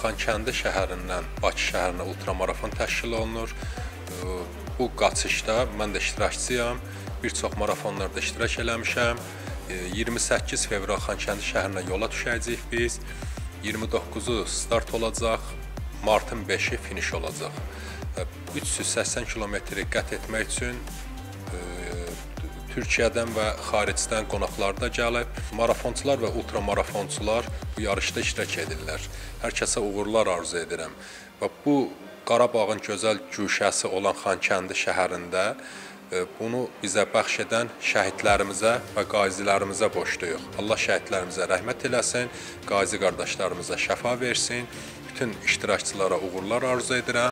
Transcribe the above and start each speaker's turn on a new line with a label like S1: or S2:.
S1: Xankəndi şəhərindən Bakı şəhərinə ultramarafon təşkil olunur. Bu qaçışda mən də iştirakçıyam. Bir çox marafonlarda iştirak eləmişəm. 28 fevral Xankəndi şəhərinə yola düşəcəyik biz. 29-u start olacaq, martın 5-i finiş olacaq. 380 kilometri qət etmək üçün Türkiyədən və xaricdən qonaqlar da gəlib. Marafonçular və ultramarafonçular bu yarışda iştirak edirlər. Hər kəsə uğurlar arzu edirəm. Və bu Qarabağın gözəl güşəsi olan Xankəndi şəhərində bunu bizə bəxş edən şəhidlərimizə və qazilərimizə borcluyuq. Allah şəhidlərimizə rəhmət eləsin, qazi qardaşlarımıza şəfa versin. Bütün iştirakçılara uğurlar arzu edirəm.